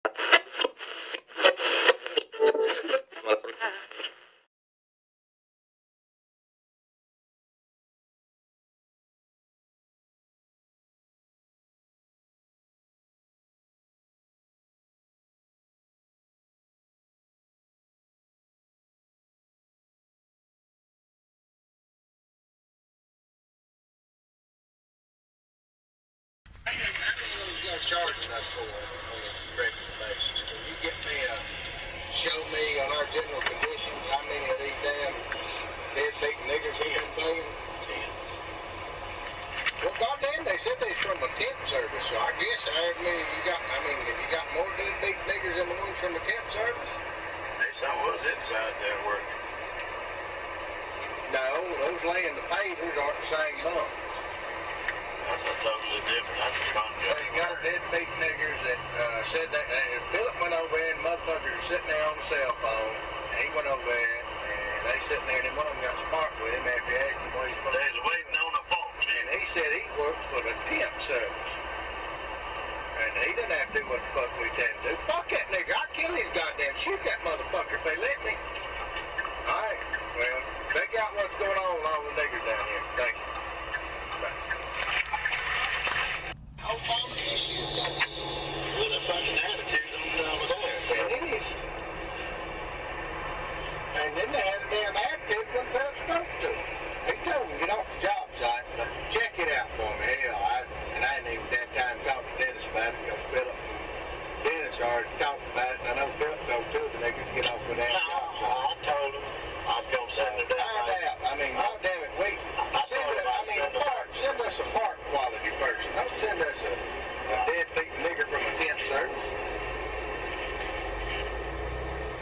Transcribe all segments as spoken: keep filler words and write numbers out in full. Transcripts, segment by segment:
Charging us for on a regular basis. Can you get me a show me on our general conditions how many of these damn deadbeat niggers he been paying? Well, goddamn, they said they's from a temp service, so I guess how many you got? I mean, have you got more deadbeat niggers than the ones from the temp service? There's some of us inside there working. No, those laying the pavers aren't the same month. That's a totally different. That's a contract. They got deadbeat niggers that uh, said that uh, Philip went over there and motherfuckers were sitting there on the cell phone. And he went over there and they sitting there and then one of them got smart with him after he asked him what he's supposed to do. They's waiting on a phone. And he said he works for the temp service. And he didn't have to do what the fuck we tell him to do. Fuck that nigga. I'll kill his goddamn shoot that motherfucker if they let me. Alright, well, check out what's going on with all the niggers down here. Thank you. Bye. All the issues. Well, that fucking attitude on the over there. It is. And then they had a damn attitude when Philip spoke to him. He told him to get off the job site, but check it out for me. Hell, I, and I didn't even have time to talk to Dennis about it because Philip and Dennis already talked about it, and I know Philip told two of the niggas to get off with that No, job site. I told him I was going to send them down. Find out. I mean, God damn it, we send us, I mean, a park, send us a park quality person. Don't send us a, a deadbeat nigger from a temp service.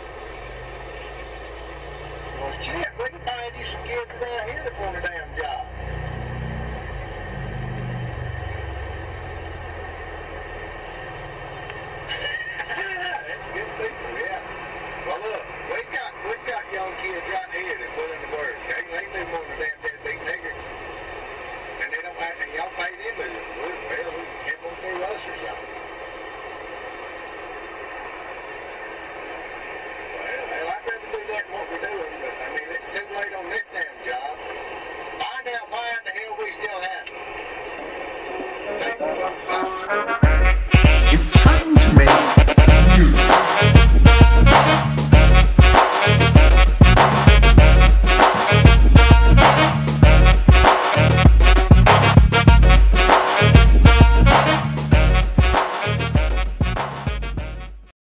Well, shit, we can find you some kids around here that want a damn job.